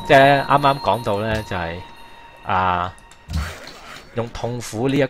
即係啱啱講到咧，就係、啊，用痛苦呢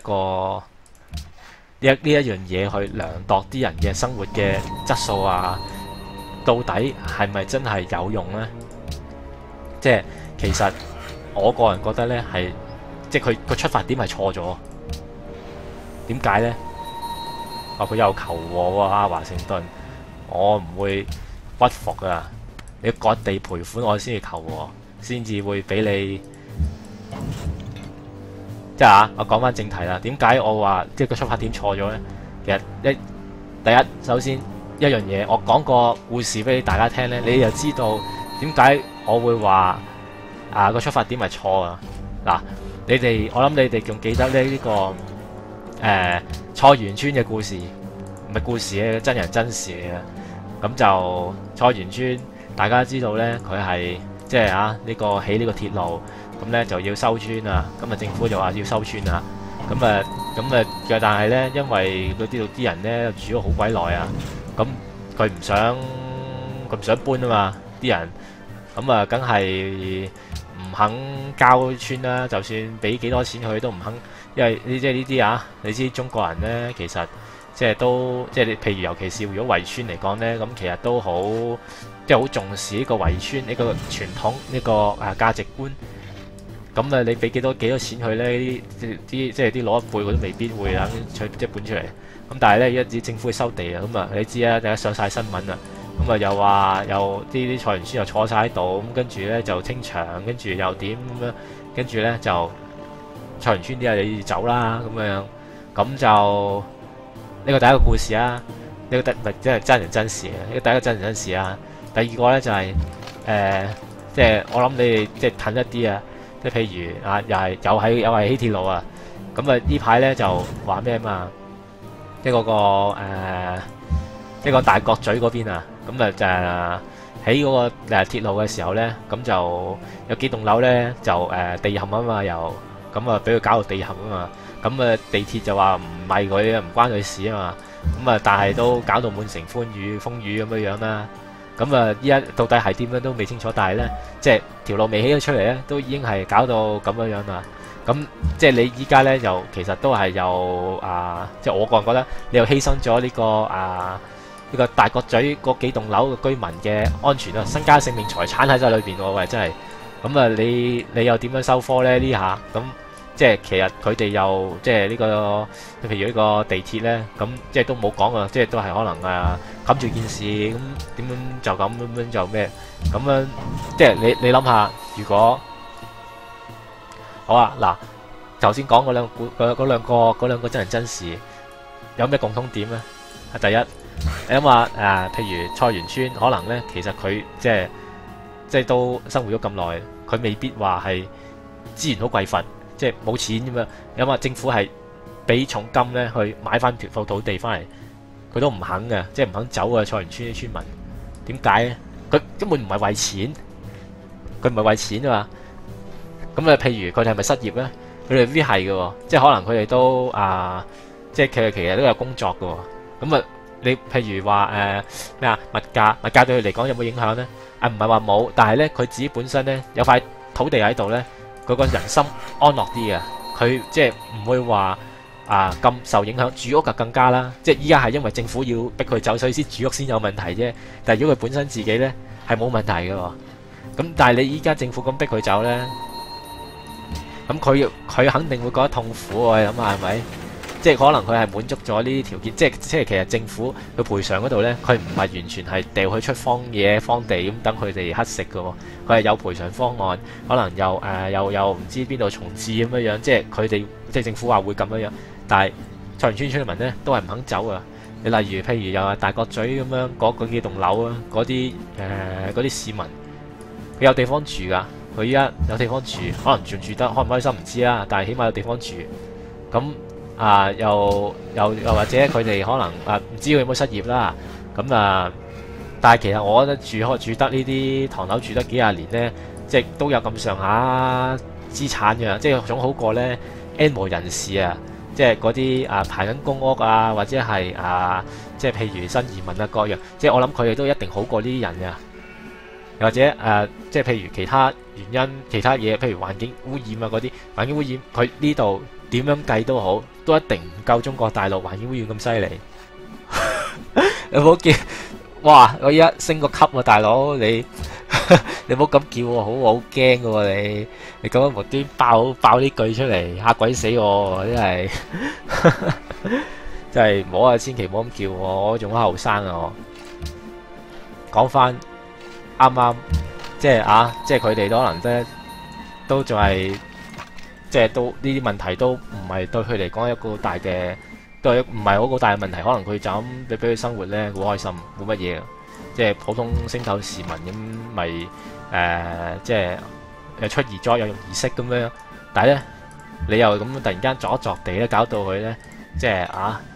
一樣嘢去量度啲人嘅生活嘅質素啊，到底係咪真係有用呢？即係其實我個人覺得呢係，即係佢個出發點係錯咗。點解呢？佢又求和喎，華盛頓，我唔會屈服啊！你割地賠款，我先至求和，先至會俾你。即係我講翻正題啦。點解我話即係個出發點錯咗呢？其實第一，首先一樣嘢，我講個故事俾大家聽呢，你就知道點解我會話個出發點係錯啊！嗱，我諗你哋仲記得呢個菜園村嘅故事，唔係故事嘅，真人真事嚟嘅。咁就菜園村，大家知道呢，佢係即係起呢個鐵路。咁咧就要收村啦，咁政府就話要收村啦，但係咧因為嗰啲度啲人咧住咗好鬼耐啊，咁佢唔想搬啊嘛，啲人梗係唔肯交村啦，就算俾幾多錢佢都唔肯，因為呢啲你知中國人咧其實即係你譬如尤其是如果圍村嚟講咧，咁其實都好即係好重視呢個圍村呢個傳統呢個價值觀。咁你俾幾多錢佢呢？即係啲老一輩，佢都未必會即係搬出嚟。咁但係呢，而家政府會收地啊，咁你知啊，大家上晒新聞啦。咁又話啲菜園村又坐晒喺度，咁跟住呢就清場，跟住又點咁樣，跟住呢就菜園村啲人你走啦咁樣。咁就呢個第一個故事啊，呢個即係真人真事啊。呢個第一個真人真事啊。第二個呢就係即係我諗你哋即係近一啲啊。即係譬如又係起鐵路啊，咁呢排咧就話咩嘛？即係嗰個即係個大角咀嗰邊啊，咁就起嗰個鐵路嘅時候咧，咁就有幾棟樓咧就地陷啊嘛，又咁俾佢搞到地陷啊嘛，咁地鐵就話唔係佢唔關佢事啊嘛，咁但係都搞到滿城風雨咁樣啦。咁依家到底係點樣都未清楚，但係呢，即係條路未起咗出嚟呢，都已經係搞到咁樣啦。咁即係你依家呢，又其實都係有即係我個人覺得你又犧牲咗呢個大角咀嗰幾棟樓嘅居民嘅安全啊，身家性命財產喺晒裏邊喎，喂真係。咁你又點樣收科呢？呢下咁？即係其實佢哋又即係呢個，譬如呢個地鐵呢，咁即係都冇講啊，即係都係可能冚住件事，咁點樣就咁就咩？咁樣即係你諗下，如果好啊嗱，頭先講嗰兩個真人真事，有咩共通點呢？第一，你諗下譬如菜園村，可能呢，其實佢即係都生活咗咁耐，佢未必話係資源好匱乏。即係冇錢咁樣，因為政府係俾重金咧去買翻條土地翻嚟，佢都唔肯嘅，即係唔肯走嘅菜園村啲村民。點解咧？佢根本唔係為錢，佢唔係為錢啊嘛。咁譬如佢哋係咪失業咧？佢哋未必係嘅，即係可能佢哋都即係佢哋其實都有工作嘅。咁你譬如話咩物價對佢嚟講有冇影響咧？唔係話冇，但係咧佢自己本身咧有塊土地喺度咧。佢個人心安樂啲嘅，佢即係唔會話咁受影響。住屋就更加啦，即係依家係因為政府要逼佢走，所以先住屋先有問題啫。但係如果佢本身自己呢，係冇問題嘅，咁但係你依家政府咁逼佢走呢，咁佢肯定會覺得痛苦喎。你諗下係咪？即係可能佢係滿足咗呢啲條件，即係其實政府佢賠償嗰度呢，佢唔係完全係掉佢出荒野荒地咁等佢哋乞食嘅喎，佢係有賠償方案，可能又唔知邊度重置咁樣，即係佢哋即係政府話會咁樣，但係菜園村村民呢都係唔肯走啊！你例如譬如又係大角咀咁樣嗰幾棟樓啊，嗰啲市民佢有地方住㗎，佢依家有地方住，可能住得開唔開心唔知啦，但係起碼有地方住咁。又或者佢哋可能唔知佢有冇失業啦，咁但係其實我覺得住得呢啲唐樓住得幾廿年呢，即係都有咁上下資產嘅，即係總好過呢 N 無人士啊，即係嗰啲排緊公屋啊，或者係即係譬如新移民啊各樣，即係我諗佢哋都一定好過呢啲人嘅。 又或者即係譬如其他原因、其他嘢，譬如環境污染啊嗰啲環境污染，佢呢度點樣計都好，都一定唔夠中國大陸環境污染咁犀利。你唔好叫，哇！我依家升個級啊，大佬你你唔好咁叫我，好驚㗎喎你咁樣無端爆呢句出嚟嚇鬼死我，真係真係唔好啊！千祈唔好咁叫我仲好後生啊！我講翻啱啱即係即係佢哋都可能都仲係即係都呢啲問題都唔係對佢嚟講一個好大嘅。都係唔係好大嘅問題，可能佢就咁俾佢生活咧，好開心，冇乜嘢，即係普通星斗市民咁，咪即係又出義災又用儀式咁樣。但係咧，你又咁突然間作地咧，搞到佢咧，即係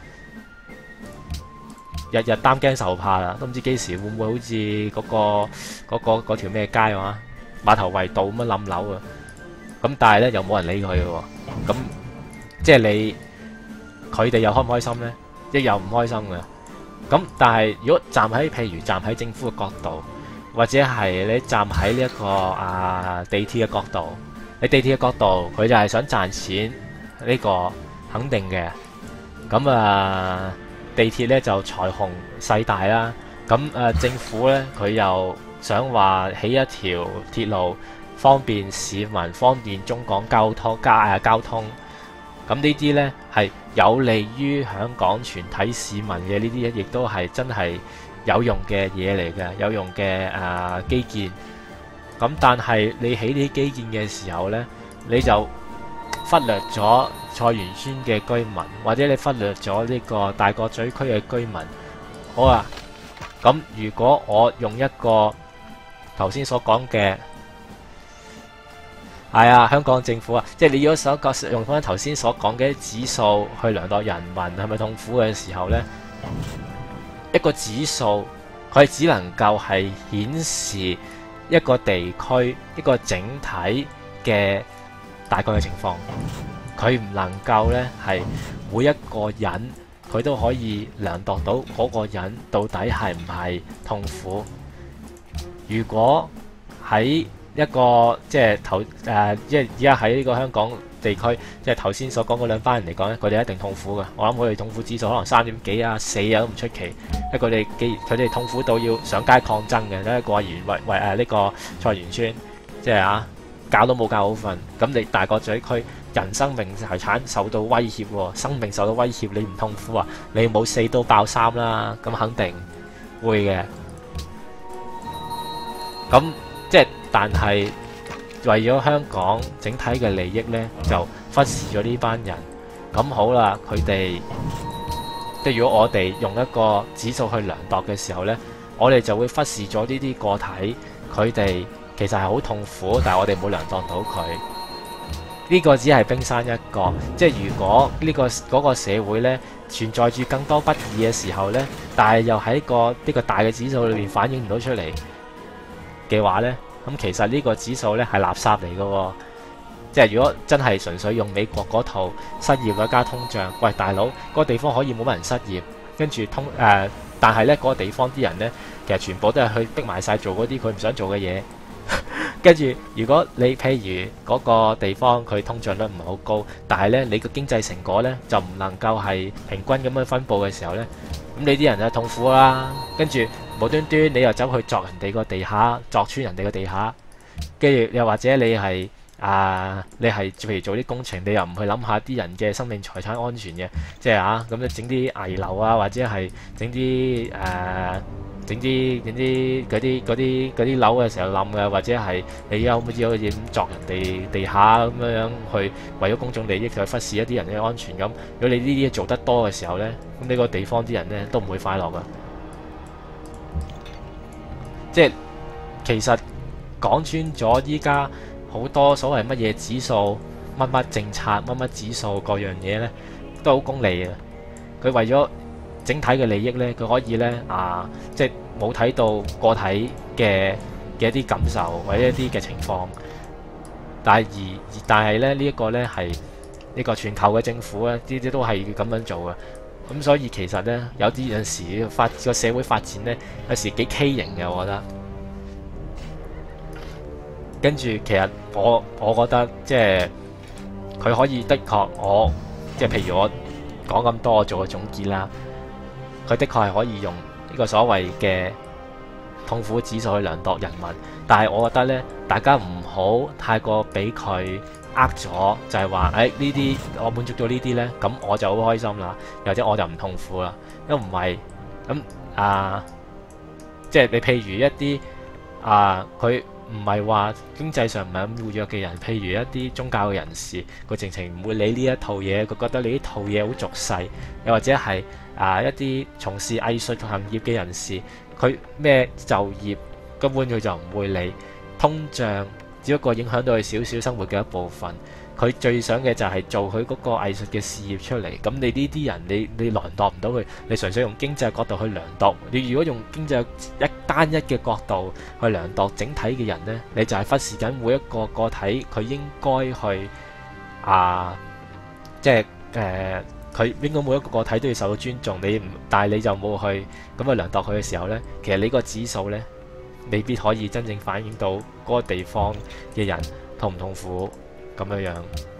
日日擔驚受怕啦，都唔知幾時會唔會好似嗰條咩街啊，馬頭圍道咁樣冧樓啊！咁但係咧又冇人理佢嘅喎，咁即係你。佢哋又開唔開心呢？亦又唔開心嘅。咁但係如果譬如站喺政府嘅角度，或者係你站喺呢一個地鐵嘅角度，你地鐵嘅角度佢就係想賺錢，呢個肯定嘅。咁地鐵呢就財雄勢大啦。咁政府呢，佢又想話起一條鐵路，方便市民，方便中港交通。咁呢啲呢係有利於香港全體市民嘅，呢啲嘢亦都係真係有用嘅嘢嚟嘅，有用嘅基建。咁但係你起呢啲基建嘅時候呢，你就忽略咗菜園村嘅居民，或者你忽略咗呢個大角咀區嘅居民。好啊，咁如果我用一個頭先所講嘅。係香港政府即係你如果用翻頭先所講嘅指數去量度人民係咪痛苦嘅時候呢，一個指數佢只能夠係顯示一個地區一個整體嘅大概嘅情況，佢唔能夠呢係每一個人佢都可以量度到嗰個人到底係唔係痛苦。如果喺一個即係即係而家喺呢個香港地區，即係頭先所講嗰兩班人嚟講咧，佢哋一定痛苦嘅。我諗佢哋痛苦指數可能3點幾4都唔出奇。因為佢哋痛苦到要上街抗爭嘅，咧過完為呢個菜園村，即係搞都冇搞好瞓。咁你大角咀區人生命財產受到威脅喎，生命受到威脅，你唔痛苦啊？你冇4都爆3啦，咁肯定會嘅。咁即係。但係為咗香港整體嘅利益呢，就忽視咗呢班人。咁好啦，佢哋即係如果我哋用一個指數去量度嘅時候呢，我哋就會忽視咗呢啲個體，佢哋其實係好痛苦，但係我哋冇量度到佢。呢個只係冰山一角，即係如果嗰個社會呢存在住更多不義嘅時候呢，但係又喺呢個大嘅指數裏面反映唔到出嚟嘅話呢。咁其實呢個指數呢係垃圾嚟嘅喎，即係如果真係純粹用美國嗰套失業率加通脹，喂大佬，嗰個地方可以冇乜人失業，跟住但係呢嗰個地方啲人呢，其實全部都係去逼埋晒做嗰啲佢唔想做嘅嘢，跟住如果你譬如嗰個地方佢通脹率唔係好高，但係呢你個經濟成果呢就唔能夠係平均咁樣分佈嘅時候呢，咁你啲人就痛苦啦，跟住。無端端你又走去鑿人哋個地下，鑿穿人哋個地下，跟住又或者你係譬如做啲工程，你又唔去諗下啲人嘅生命財產安全嘅，即係咁你整啲危樓或者係整啲嗰啲樓嘅時候冧嘅，或者係你有冇好似咁鑿人哋地下咁樣去為咗公眾利益去忽視一啲人嘅安全咁。如果你呢啲嘢做得多嘅時候呢，咁呢個地方啲人呢都唔會快樂噶。即係其實講穿咗，依家好多所謂乜嘢指數、乜乜政策、乜乜指數各樣嘢呢，都好功利嘅。佢為咗整體嘅利益呢，佢可以呢，即係冇睇到個體嘅一啲感受或者一啲嘅情況。但係呢，呢一個呢係呢個全球嘅政府呢，呢啲都係要咁樣做嘅。咁所以其實呢，有陣時個社會發展呢，有時幾畸形嘅，我覺得。 跟住其實我覺得即係佢可以的確即係譬如我講咁多，我做個總結啦。佢的確係可以用呢個所謂嘅痛苦指數去量度人民，但係我覺得呢，大家唔好太過俾佢咗，就係話誒呢啲我滿足咗呢啲呢，咁我就好開心啦，又或者我就唔痛苦啦。因為唔係咁即係你譬如一啲佢唔係話經濟上唔係咁活躍嘅人，譬如一啲宗教嘅人士，佢直情唔會理呢一套嘢，佢覺得你呢套嘢好俗世，又或者係一啲從事藝術行業嘅人士，佢咩就業根本佢就唔會理，通脹只不過影響到佢少少生活嘅一部分，佢最想嘅就係做佢嗰個藝術嘅事業出嚟。咁你呢啲人你量度唔到佢，你純粹用經濟角度去量度。你如果用經濟單一嘅角度去量度整體嘅人呢，你就係忽視緊每一個個體佢應該去即係佢應該每一個個體都要受到尊重。但係你就冇去咁去量度佢嘅時候呢，其實你個指數呢，未必可以真正反映到嗰個地方嘅人痛唔痛苦咁樣樣。